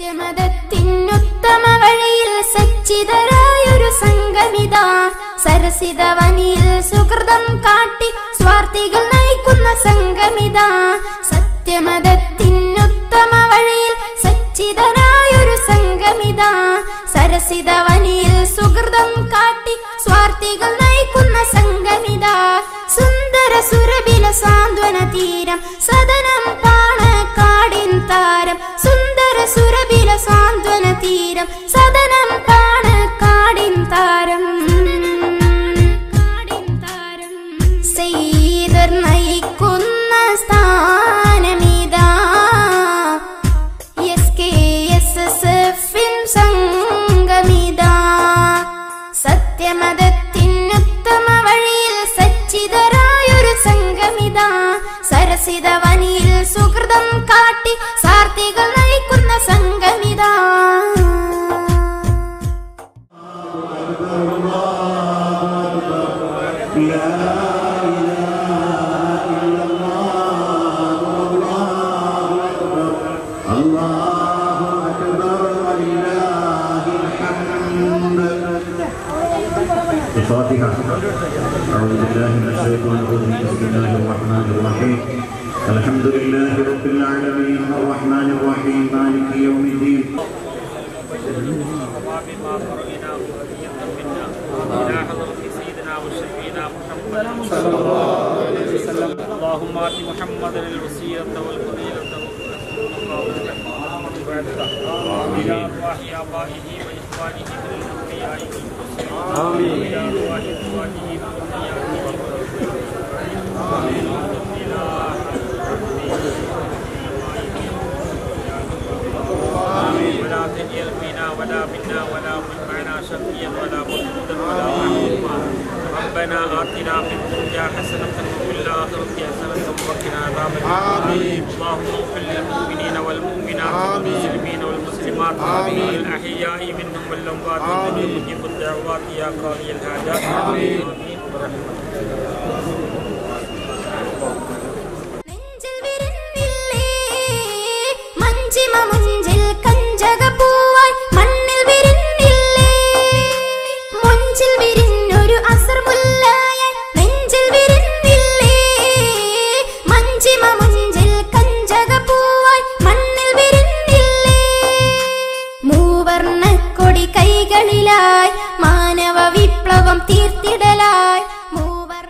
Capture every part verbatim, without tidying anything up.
സത്യമതത്തിനുത്തമ വഴിയിൽ സച്ചിതരായൊരു സംഗമിതാ സരസിതവനിയിൽ സുകൃതം കാട്ടി സ്വാർത്ഥികൾ നയിക്കുന്ന സംഗമിതാ. സത്യമതത്തിനുത്തമ വഴിയിൽ സച്ചിതരായൊരു സംഗമിതാ സരസിതവനിയിൽ സുകൃതം കാട്ടി സ്വാർത്ഥികൾ നയിക്കുന്ന സംഗമിതാ. സുന്ദര സുരബില സാന്ത്വന തീരം സദനം പാണക്കാടിൻ താരം. സുന്ദര സുരബില സാന്ത്വന തീരം സദനം പാണക്കാടിൻ താരം. സെയ്ദർ നയിക്കുന്ന സ്ഥാനമിതാ എസ് കെ എസ് എസ് എഫിൻ സംഗമിതാ. സത്യമതത്തിനുത്തമ വഴിയിൽ സച്ചിതരായൊരു സംഗമിതാ സരസിതവനിയിൽ സുകൃതം കാട്ടി സാർത്ഥികൾ നയിക്കുന്ന സംഗമിതാ. الفاتحة. أعوذ بالله من الشيطان الرجيم. بسم الله الرحمن الرحيم. الحمد لله رب العالمين الرحمن الرحيم مالك يوم الدين. بما قرئنا وهدية منا إلى حضرة سيدنا وشفينا محمد صلى الله عليه وسلم. اللهم آت محمدا الوسيلة والفضيلة إلى أرواح آبائه وإخوانه من الأنبياء والمرسلين. آمين. إلى أرواح أزواجه وذرياته آمين. آمين. ولا تجعل فينا ولا منا ولا معنا شقيا ولا مطرودا ولا محروما. ربنا آتنا في الدنيا حسنة وفي الآخرة حسنة وقنا عذاب النار. اللهم اغفر للمؤمنين والمؤمنات والمسلمين والمسلمات الأحياء منهم والأموات إنك مجيب الدعوات يا قاضي الحاجات. آمين. മൂവർണ്ണക്കൊടി കൈകളിലായി മാനവ വിപ്ലവം തീർത്തിടലായി മൂവർണ്ണ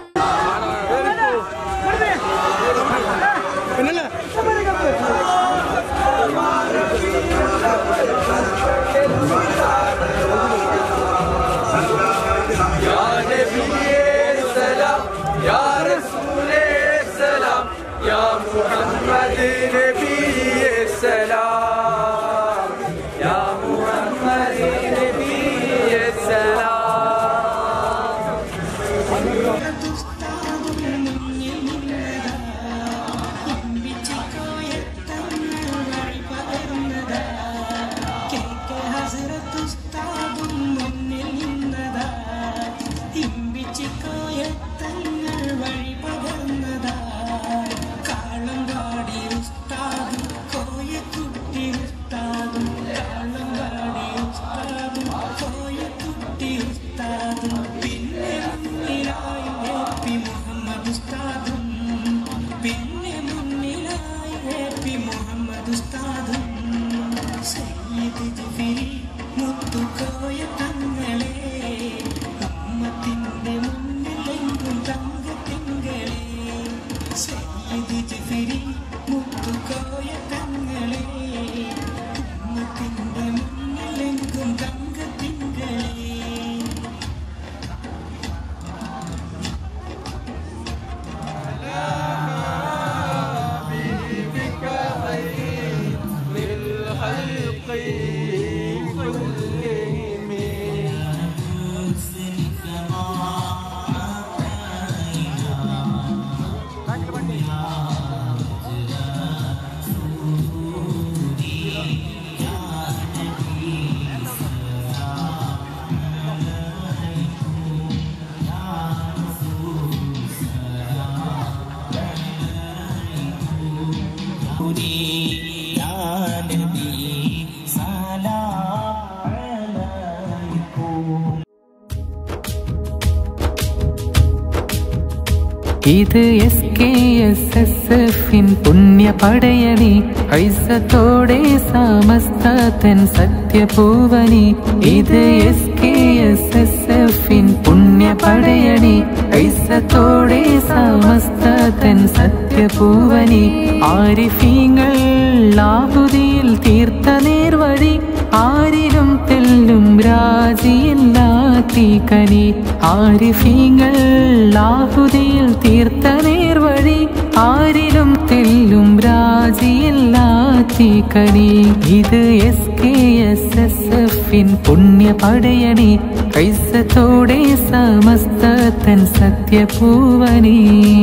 ഇത് എസ് കെ എസ് എസ് എഫിൻ പുണ്യ പടയണി ഐസത്തോടെ സമസ്തൻ സത്യപൂവനി ഇത് എസ് കെ എസ് എസ് എഫിൻ പുണ്യ പടയണി ഐസത്തോടെ സമസ്തൻ സത്യപൂവനി ആരിഫീങ്ങൾ ആഹുതിയിൽ തീർത്ത നേർവഴി ആരിലും തെല്ലും രാജിയില്ലാത്തി കനി ആരിഫീങ്ങൾ ആഹുതിയിൽ തീർത്ത നേർവഴി ആരിലും തെല്ലും രാജിയില്ലാത്തി കനി ഇത് എസ് കെ എസ് എസ് എഫിൻ പുണ്യ പടയണി ഐസത്തോടെ സമസ്തൻ സത്യപൂവനി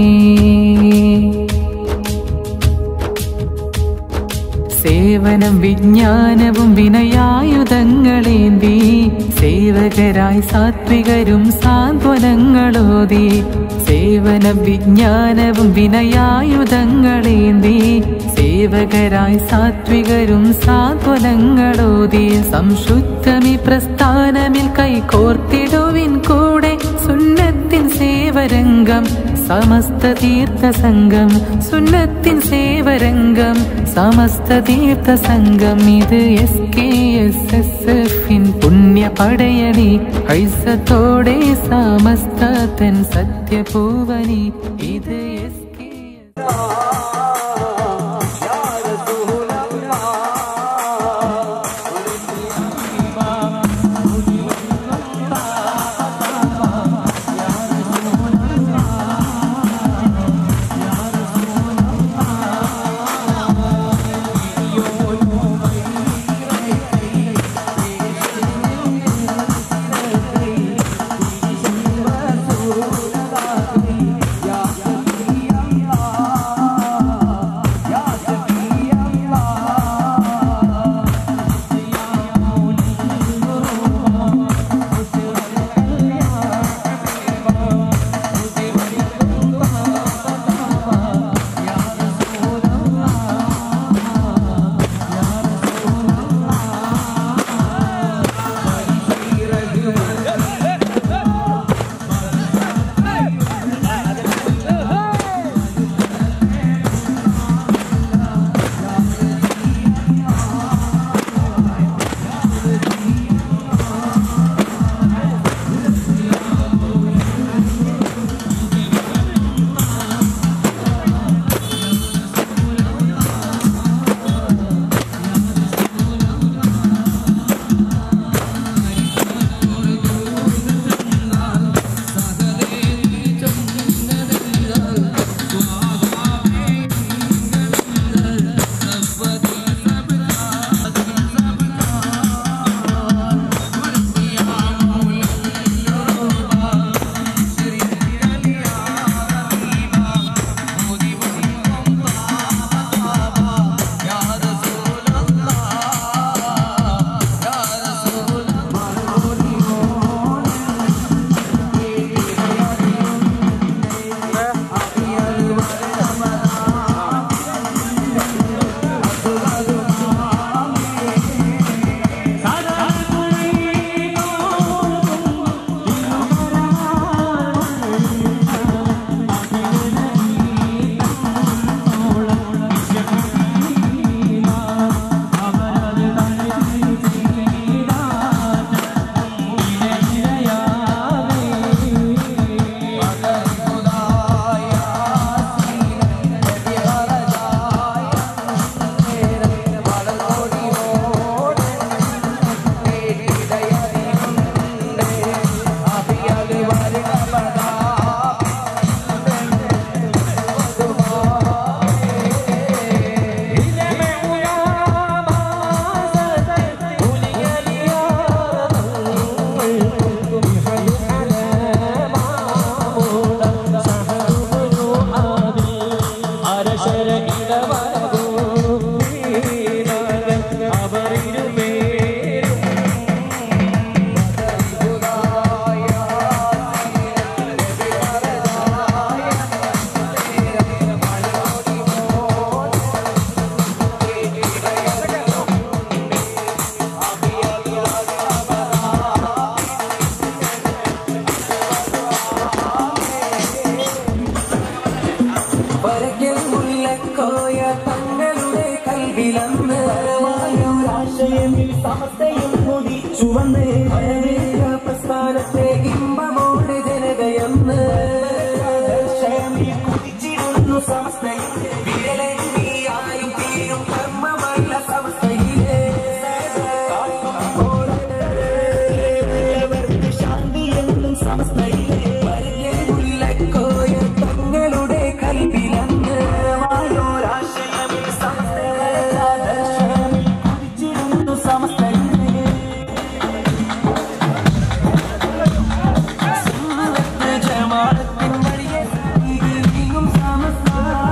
സേവനം വിജ്ഞാനവും വിനയായുധങ്ങളേന്തി സേവകരായി സാത്വികരും സാന്ത്വനങ്ങളോതി സേവനം വിജ്ഞാനവും വിനയായുധങ്ങളേന്തി സേവകരായി സാത്വികരും സാന്ത്വനങ്ങളോതി സംശുദ്ധമി പ്രസ്ഥാനമിൽ കൈകോർത്തിടുവിൻ കൂടെ സുന്നത്തിൻ സേവരംഗം സമസ്ത തീർത്ഥ സംഘം സുന്നത്തിൻ സേവരംഗം സമസ്ത തീർത്ഥ സംഘം ഇത് എസ് കെ എസ് എസ് എഫിൻ പുണ്യ പടയണി ഐസത്തോടെ സമസ്തൻ സത്യപൂവനി ഇത് എസ് കെ Ya കുതിച്ചു വന്ന് പ്രസ്ഥാനത്തെ ഇമ്പമോടെ ജനതയെന്ന് കുതിച്ചിടുന്നു സമസ്തയിൽ വിരലെണ്ണിയായും തീരും കർമ്മമല്ല സമസ്തയിലെ ശാന്തി എന്നും സമസ്തയിലെ മുല്ലക്കോയ തങ്ങളുടെ കൽവിലന്ന് വായോരാശയമിൽ സമസ്തയിൽ കുതിച്ചിടുന്നു സമസ്തയിലെ ജമാഅത്തിൻ വഴിയെ നീങ്ങും സമസ്ത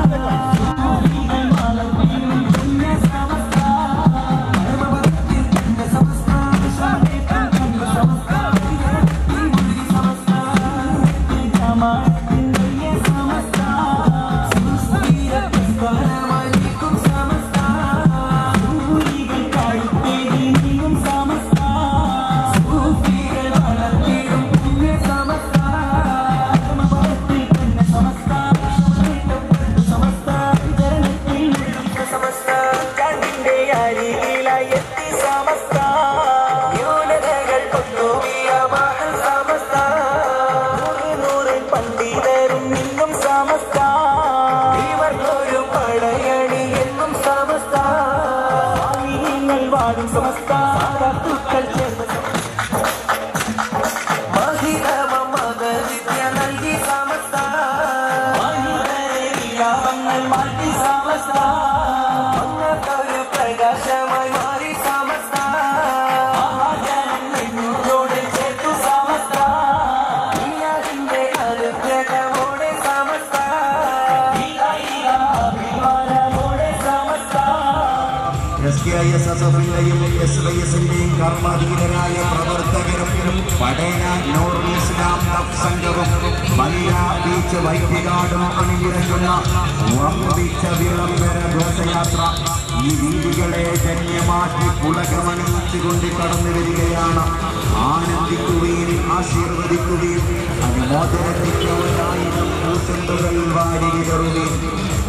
കർമ്മധീരരായ പ്രവർത്തകരും പടേന നൂർ ഇസ്ലാം സംഘവും മല്ല ബീച്ച് വൈദ്യകാടും അണിനിരക്കുന്ന വമ്പിച്ച വിളംബര ഘോഷയാത്ര ഈ വീതികളെ ധന്യമാക്കി പുളകമണിച്ചുകൊണ്ട് കടന്നു വരികയാണ്. ആനന്ദിക്കുകയും ആശീർവദിക്കുകയും അനുമോദനത്തിൻ്റെ ഒരായിരം പൂച്ചെണ്ടുകൾ വാരി വിതറുകയും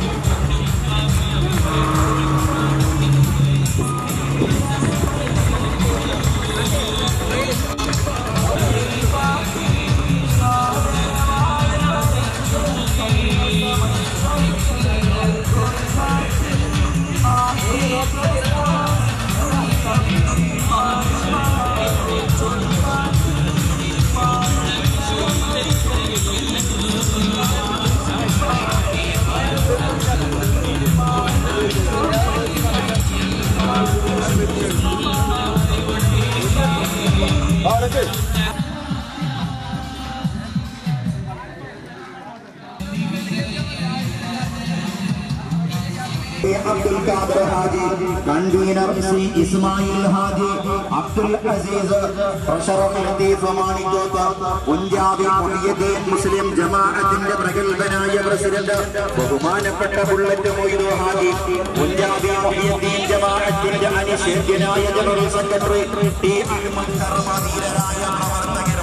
അബ്ദുൽ ഖാദർ ഹാജി, കൺവീനർ ശ്രീ ഇസ്മായിൽ ഹാജി, അബ്ദുൽ അസീസ്, ട്രഷറർ ലത്തീഫ് മാണിക്കോത്ത്, പഞ്ചാബി മുഹിയുദ്ദീൻ മുസ്ലിം ജമാഅത്തിന്റെ പ്രഗത്ഭനായ പ്രസിഡന്റ് ബഹുമാനപ്പെട്ട ബുള്ളറ്റ് മൊയ്തു ഹാജി, പഞ്ചാബി മുഹിയുദ്ദീൻ ജമാഅത്തിന്റെ അനിഷേധ്യനായ ജനറൽ സെക്രട്ടറി ടി അഹ്മദ് കർമ്മധീരരായ പ്രവർത്തകരും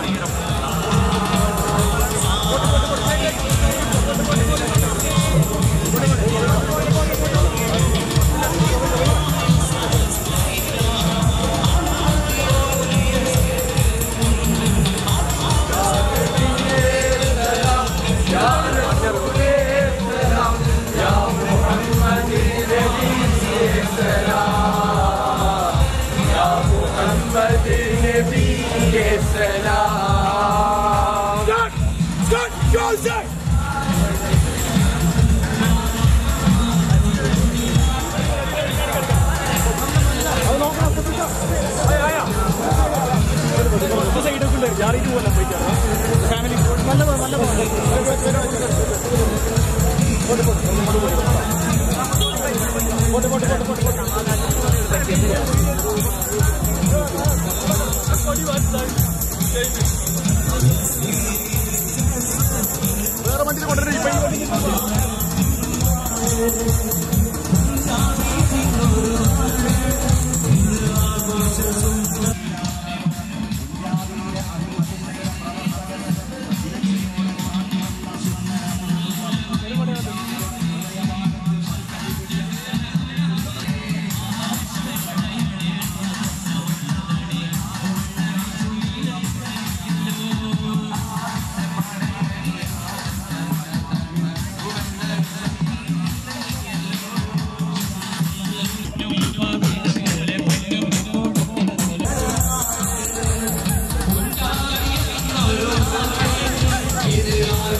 വേറെ വണ്ടിയിൽ കൊണ്ടുവരും.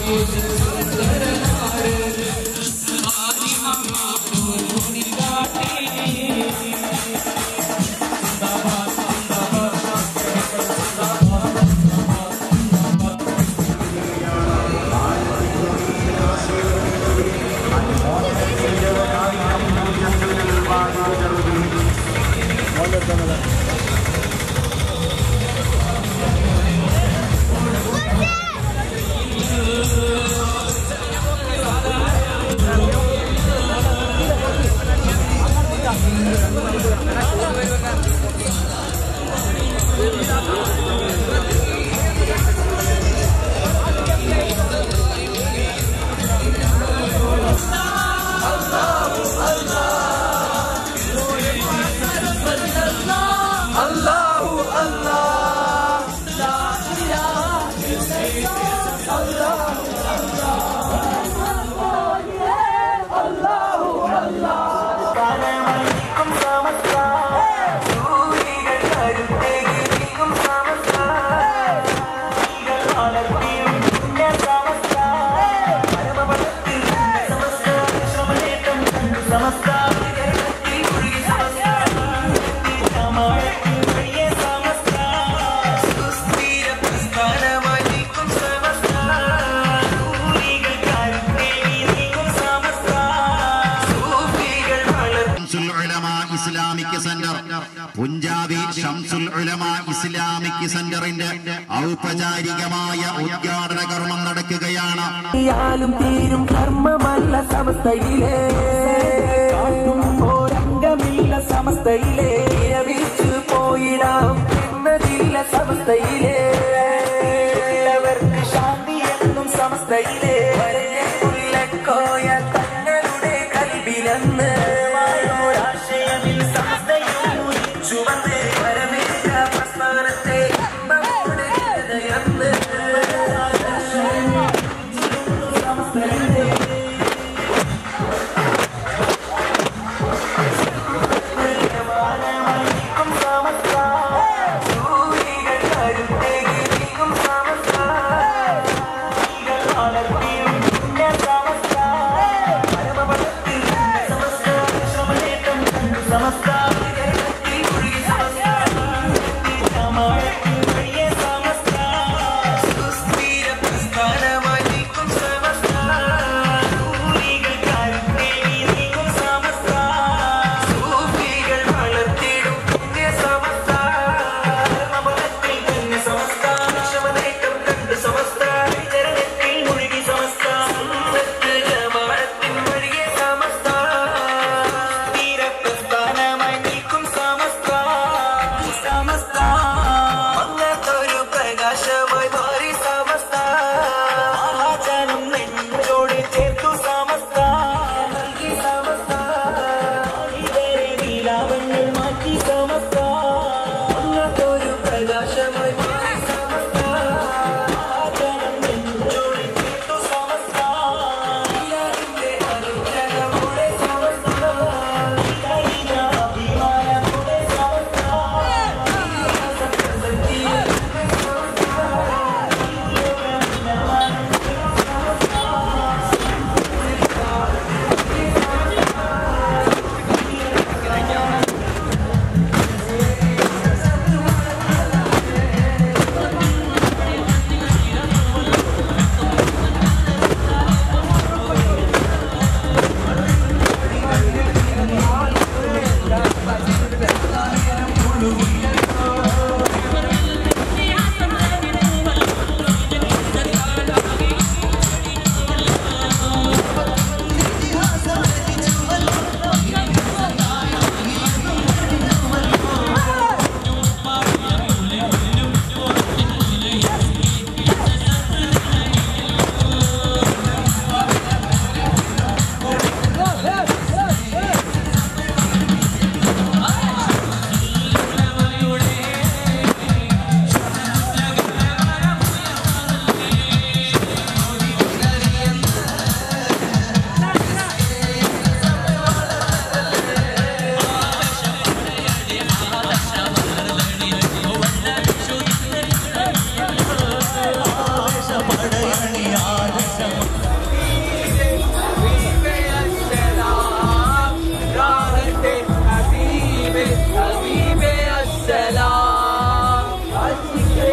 പുഞ്ചാബി ഷംസുൽ ഉലമ ഇസ്ലാമിക് സെന്ററിന്റെ ഔപചാരികമായ ഉദ്ഘാടന കർമ്മം നടക്കുകയാണ്. തീരും കർമ്മമല്ല സമസ്തയിലെ ഓരംഗമില്ല സമസ്തയിലെ വിളിച്ചു പോയിടാം എന്നതില്ല സമസ്തയിലെ അവർക്ക് ശാന്തി എന്നും സമസ്തയിലെ കോയ തങ്ങളുടെ കൽബിലെന്ന് ആശയമിൽ സമസ്തയിൽ ചുവന്ന് പരമേശ്വര പ്രസ്ഥാനത്തെ നമ്മുടെ ഹൃദയന്ന് സമസ്തയിലെ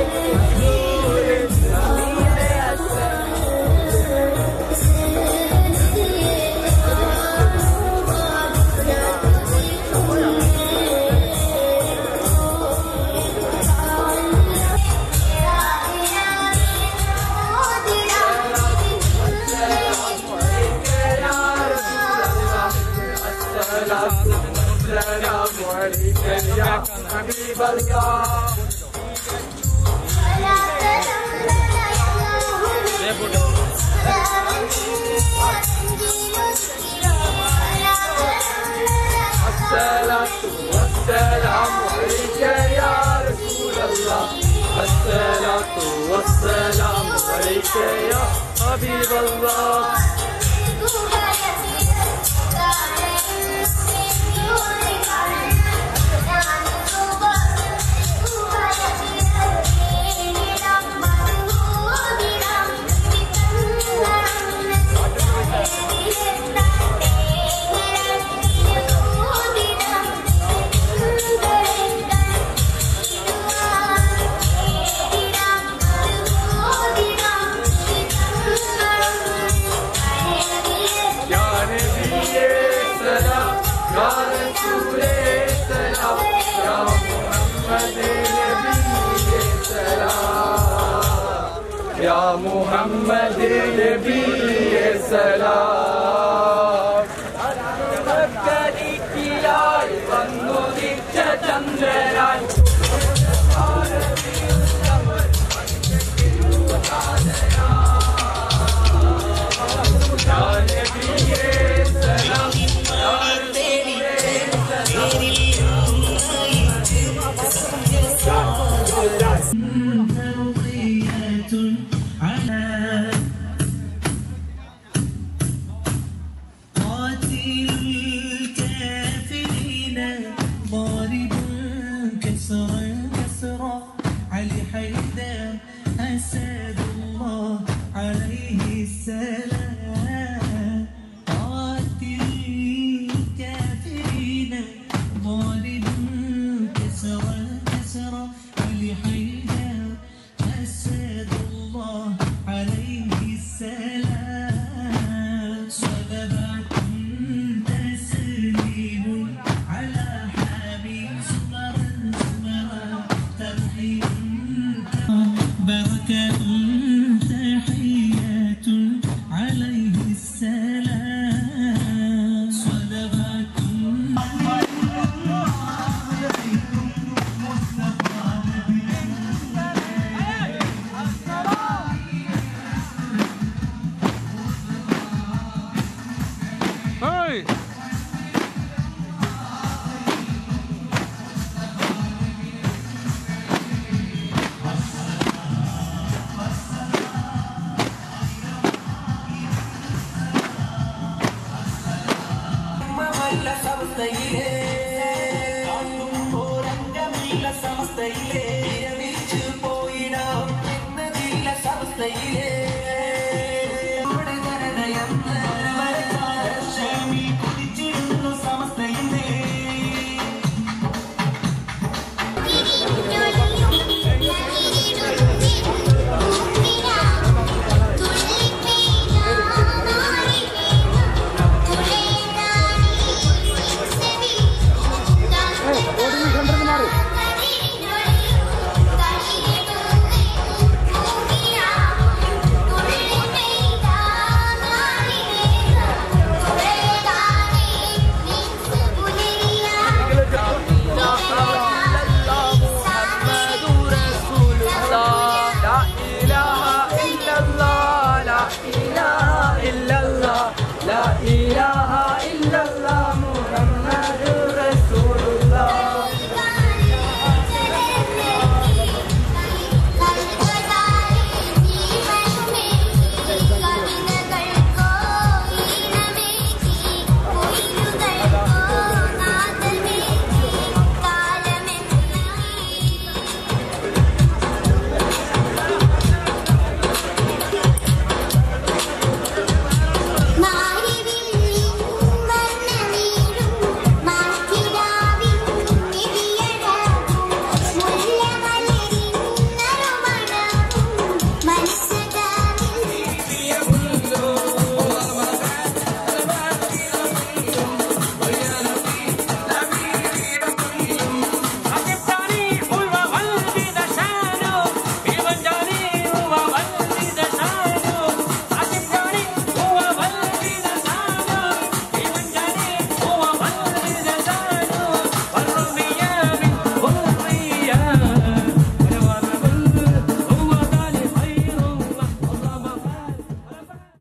علي حيدر أسد الله عليه السلام.